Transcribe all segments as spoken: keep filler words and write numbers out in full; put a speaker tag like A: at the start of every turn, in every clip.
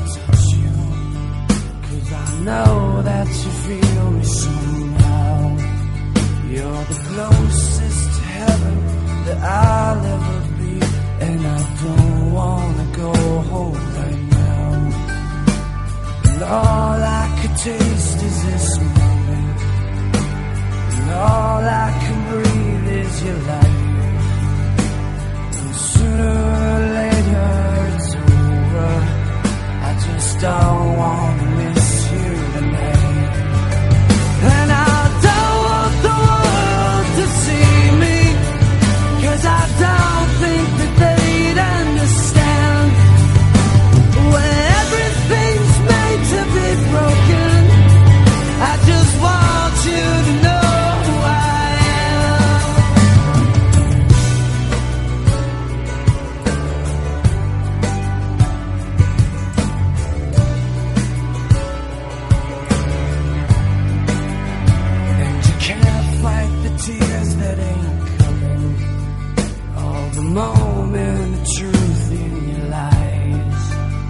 A: touch you, 'cause I know that you feel me somehow. You're the closest to heaven that I'll ever be, and I don't wanna go home right now. And all I could taste is this moment, and all I can breathe is your light. And sooner or later it's over, I just don't wanna miss you tonight. And I don't want the world to see me, 'cause I don't think that they'd understand. When everything's made to be broken, I just want you to know who I am. And you can't fight the tears that ain't coming, all the moment of truth in your lies.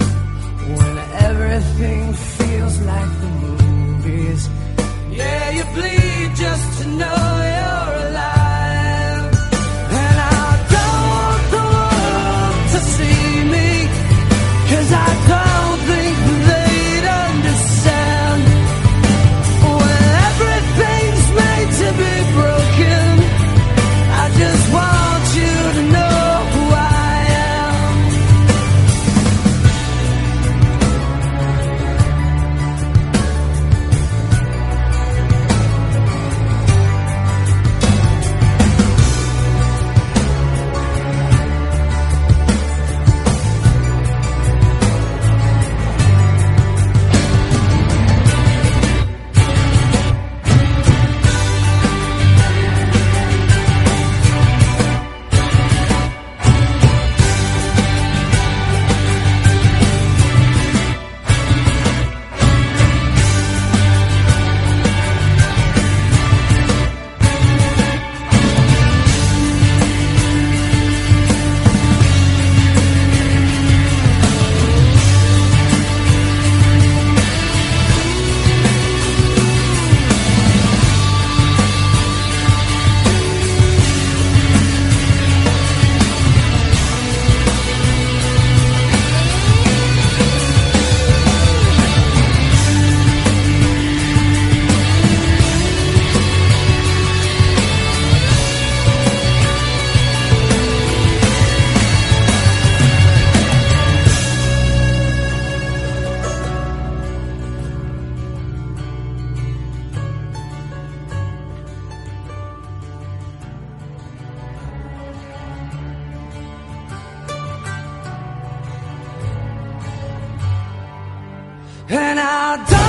A: When everything feels like the movies, yeah, you bleed just to know you're alive. And I don't want the world to see me, 'cause I don't think they'd understand. When everything's made to be broken, I just want you to know who I am. And I don't